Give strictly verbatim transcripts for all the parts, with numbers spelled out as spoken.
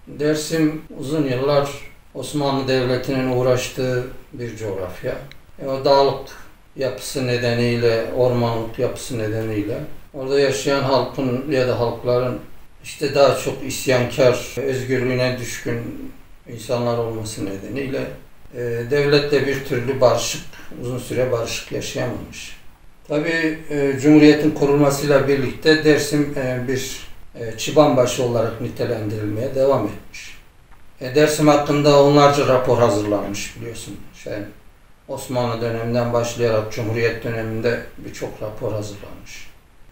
Dersim uzun yıllar Osmanlı Devleti'nin uğraştığı bir coğrafya. E, o dağlık yapısı nedeniyle, ormanlık yapısı nedeniyle orada yaşayan halkın ya da halkların işte daha çok isyankar, özgürlüğüne düşkün insanlar olması nedeniyle e, devletle bir türlü barışık, uzun süre barışık yaşayamamış. Tabii e, Cumhuriyet'in kurulmasıyla birlikte Dersim e, bir e, çıbanbaşı olarak nitelendirilmeye devam etmiş. E, Dersim hakkında onlarca rapor hazırlanmış biliyorsun. Şey, Osmanlı döneminden başlayarak Cumhuriyet döneminde birçok rapor hazırlanmış.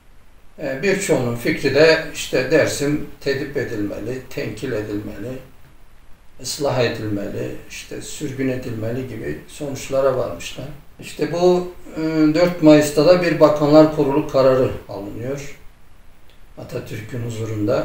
E, birçoğunun fikri de işte Dersim tedip edilmeli, tenkil edilmeli, ıslah edilmeli, işte sürgün edilmeli gibi sonuçlara varmışlar. İşte bu dört Mayıs'ta da bir Bakanlar Kurulu kararı alınıyor Atatürk'ün huzurunda.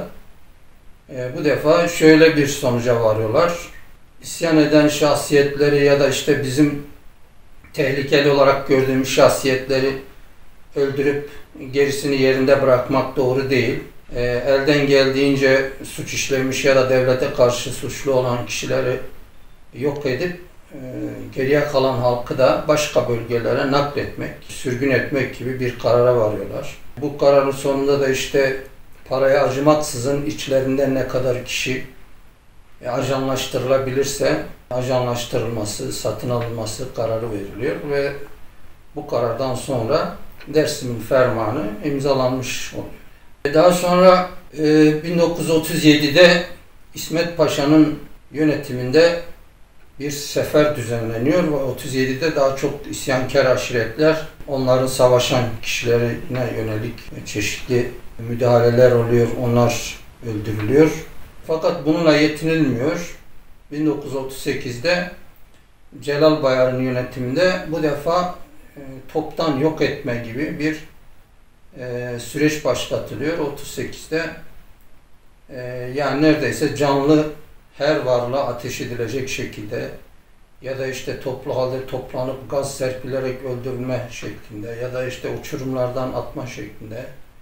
E, bu defa şöyle bir sonuca varıyorlar. İsyan eden şahsiyetleri ya da işte bizim tehlikeli olarak gördüğümüz şahsiyetleri öldürüp gerisini yerinde bırakmak doğru değil. E, elden geldiğince suç işlemiş ya da devlete karşı suçlu olan kişileri yok edip e, geriye kalan halkı da başka bölgelere nakletmek, sürgün etmek gibi bir karara varıyorlar. Bu kararın sonunda da işte paraya acımaksızın içlerinden ne kadar kişi e, ajanlaştırılabilirse ajanlaştırılması, satın alınması kararı veriliyor ve bu karardan sonra Dersim'in fermanı imzalanmış oluyor. Daha sonra e, bin dokuz yüz otuz yedi'de İsmet Paşa'nın yönetiminde bir sefer düzenleniyor ve otuz yedi'de daha çok isyankar aşiretler, onların savaşan kişilerine yönelik çeşitli müdahaleler oluyor, onlar öldürülüyor. Fakat bununla yetinilmiyor. bin dokuz yüz otuz sekiz'de Celal Bayar'ın yönetiminde bu defa e, toptan yok etme gibi bir e, süreç başlatılıyor otuz sekiz'de. E, yani neredeyse canlı her varlığa ateş edilecek şekilde ya da işte toplu halde toplanıp gaz serpilerek öldürülme şeklinde ya da işte uçurumlardan atma şeklinde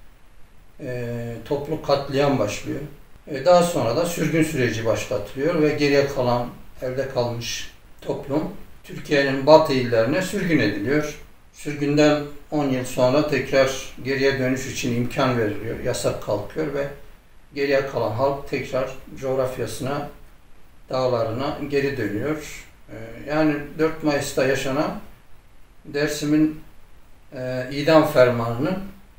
e, toplu katliam başlıyor. E, daha sonra da sürgün süreci başlatılıyor ve geriye kalan, elde kalmış toplum Türkiye'nin batı illerine sürgün ediliyor. Sürgünden on yıl sonra tekrar geriye dönüş için imkan veriliyor, yasak kalkıyor ve geriye kalan halk tekrar coğrafyasına, dağlarına geri dönüyor. Yani dört Mayıs'ta yaşanan Dersim'in e, idam fermanının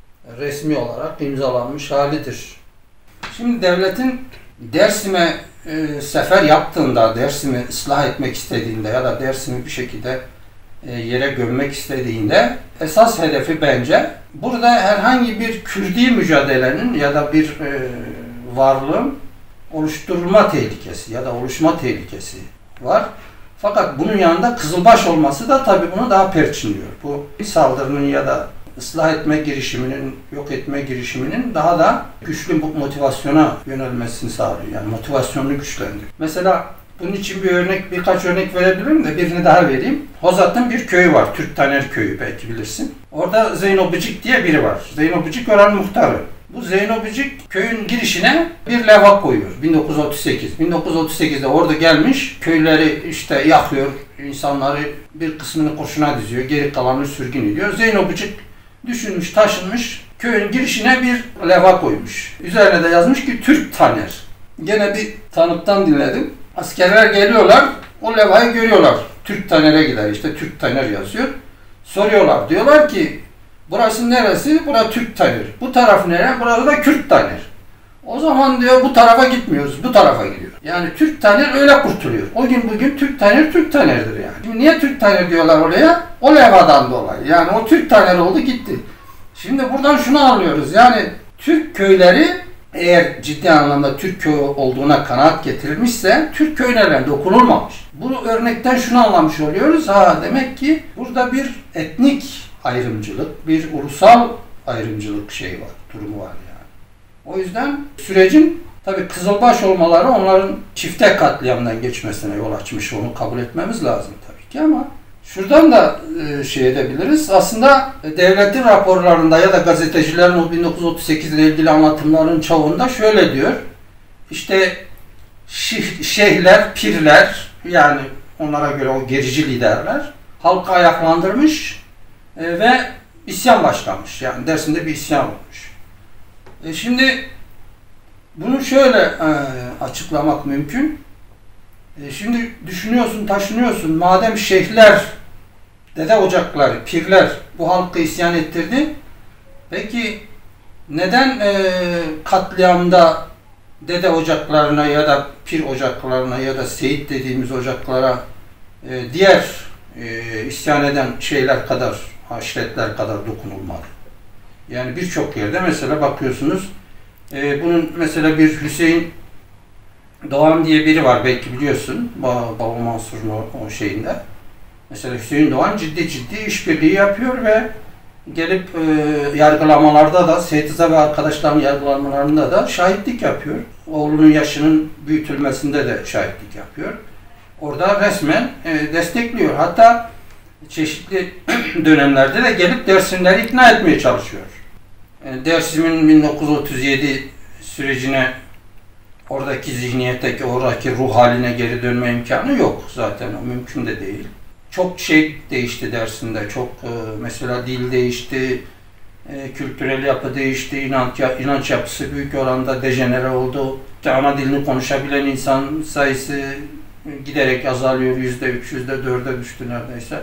resmi olarak imzalanmış halidir. Şimdi devletin Dersim'e e, sefer yaptığında, Dersim'i ıslah etmek istediğinde ya da Dersim'i bir şekilde e, yere gömmek istediğinde esas hedefi bence burada herhangi bir Kürdi mücadelenin ya da bir e, varlığın oluşturulma tehlikesi ya da oluşma tehlikesi var. Fakat bunun yanında Kızılbaş olması da tabii bunu daha perçinliyor. Bu bir saldırının ya da ıslah etme girişiminin, yok etme girişiminin daha da güçlü motivasyona yönelmesini sağlıyor. Yani motivasyonunu güçlendiriyor. Mesela bunun için bir örnek, birkaç örnek verebilirim de birini daha vereyim. Hozat'ın bir köyü var. Türktaner köyü, belki bilirsin. Orada Zeyno Bıcık diye biri var. Zeyno Bıcık oranın muhtarı. Bu Zeyno Bıcık köyün girişine bir levha koyuyor. bin dokuz yüz otuz sekiz. bin dokuz yüz otuz sekiz'de orada gelmiş, köyleri işte yakıyor, insanları bir kısmını kurşuna diziyor, geri kalanını sürgün ediyor. Zeyno Bıcık düşünmüş, taşınmış, köyün girişine bir levha koymuş. Üzerine de yazmış ki Türk Taner. Gene bir tanıktan dinledim. Askerler geliyorlar, o levhayı görüyorlar. Türk Taner'e gider, işte Türk Taner yazıyor. Soruyorlar, diyorlar ki burası neresi? Burası Türk Taner. Bu taraf nere? Burası da Kürt Taner. O zaman diyor bu tarafa gitmiyoruz, bu tarafa gidiyor. Yani Türk Taner öyle kurtuluyor. O gün bugün Türk Taner Türk Taner'dir yani. Şimdi niye Türk Taner diyorlar oraya? O levhadan dolayı. Yani o Türk Taner oldu gitti. Şimdi buradan şunu anlıyoruz. Yani Türk köyleri eğer ciddi anlamda Türk köyü olduğuna kanaat getirilmişse Türk köylerine dokunulmamış. Bu örnekten şunu anlamış oluyoruz. Ha demek ki burada bir etnik ayrımcılık, bir ulusal ayrımcılık şey var, durumu var yani. O yüzden sürecin tabii Kızılbaş olmaları onların çifte katliamdan geçmesine yol açmış. Onu kabul etmemiz lazım tabii ki ama şuradan da e, şey edebiliriz. Aslında devletin raporlarında ya da gazetecilerin o bin dokuz yüz otuz sekiz ile ilgili anlatımların çoğunda şöyle diyor. İşte şih- şeyhler, pirler, yani onlara göre o gerici liderler halkı ayaklandırmış e, ve isyan başlamış. Yani Dersim'de bir isyan olmuş. E şimdi bunu şöyle e, açıklamak mümkün. E şimdi düşünüyorsun, taşınıyorsun. Madem şeyhler, dede ocakları, pirler bu halkı isyan ettirdi. Peki neden e, katliamda dede ocaklarına ya da pir ocaklarına ya da seyit dediğimiz ocaklara e, diğer e, isyan eden şeyler kadar, aşiretler kadar dokunulmadı? Yani birçok yerde mesela bakıyorsunuz, e, bunun mesela bir Hüseyin Doğan diye biri var, belki biliyorsun, Baba Mansur'un o, o şeyinde. Mesela Hüseyin Doğan ciddi ciddi işbirliği yapıyor ve gelip e, yargılamalarda da, Seyit Rıza ve arkadaşlarının yargılamalarında da şahitlik yapıyor. Oğlunun yaşının büyütülmesinde de şahitlik yapıyor. Orada resmen e, destekliyor. Hatta çeşitli dönemlerde de gelip Dersimleri ikna etmeye çalışıyor. E, Dersim'in bin dokuz yüz otuz yedi sürecine, oradaki zihniyetteki, oradaki ruh haline geri dönme imkanı yok zaten. O mümkün de değil. Çok şey değişti Dersim'de. Çok e, mesela dil değişti, e, kültürel yapı değişti, inanç, inanç yapısı büyük oranda dejenere oldu. Ana dilini konuşabilen insan sayısı giderek azalıyor. Yüzde üç, yüzde dörde düştü neredeyse.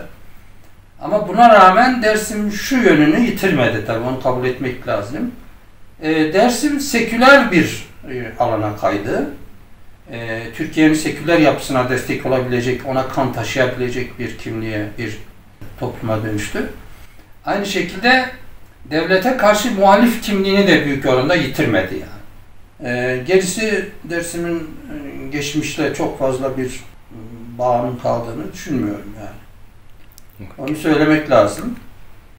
Ama buna rağmen Dersim şu yönünü yitirmedi tabii. Onu kabul etmek lazım. E, Dersim seküler bir e, alana kaydı. E, Türkiye'nin seküler yapısına destek olabilecek, ona kan taşıyabilecek bir kimliğe, bir topluma dönüştü. Aynı şekilde devlete karşı muhalif kimliğini de büyük oranda yitirmedi yani. E, gerisi Dersim'in e, geçmişte çok fazla bir bağının kaldığını düşünmüyorum yani. Onu söylemek lazım.